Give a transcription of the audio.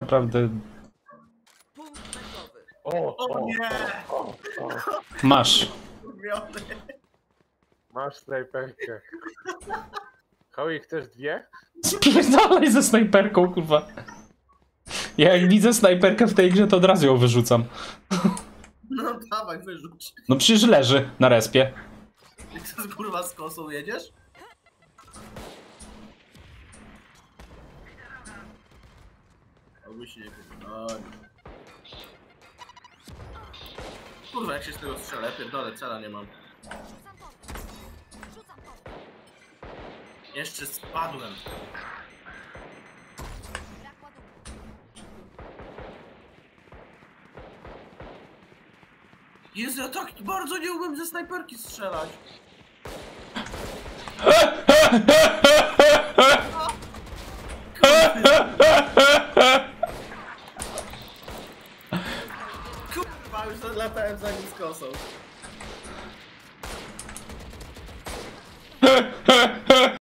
Naprawdę. O nie! Masz. Masz snajperkę. Howie, chcesz dwie? Spierdalaj ze snajperką, kurwa. Ja jak widzę snajperkę w tej grze, to od razu ją wyrzucam. No dawaj, wyrzuć. No przecież leży na respie. Jak to kurwa z kosą jedziesz? Oby się nie wyglądali. Kurwa, jak się z tego strzelę, pierdolę, cela nie mam. Jeszcze spadłem. Jezu, ja tak bardzo nie umiem ze snajperki strzelać. Kurwa, już latałem za nim z kosą.